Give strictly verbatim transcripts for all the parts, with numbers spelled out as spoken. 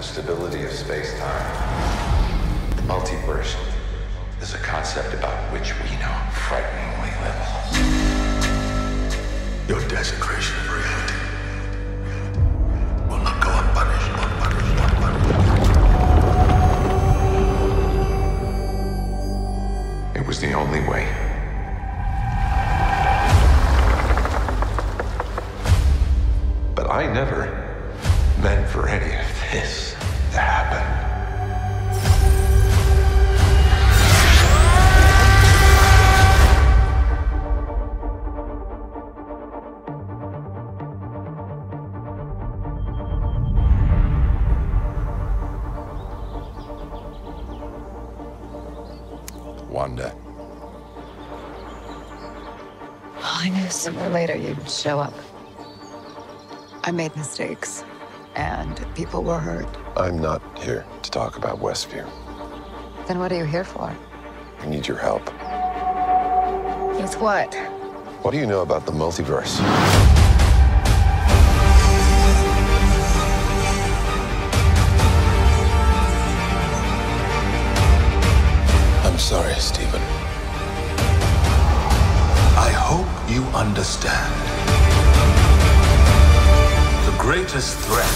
the stability of space-time. The multiverse is a concept about which we know frighteningly little. Your desecration of reality will not go unpunished, unpunished, unpunished. It was the only way. But I never meant for any of this to happen. Wanda. I knew sooner or later you'd show up. I made mistakes, and people were hurt. I'm not here to talk about Westview. Then what are you here for? I need your help. With what? What do you know about the multiverse? I'm sorry, Stephen. I hope you understand. The greatest threat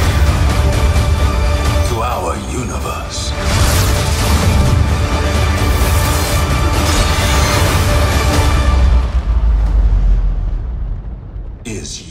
to our universe is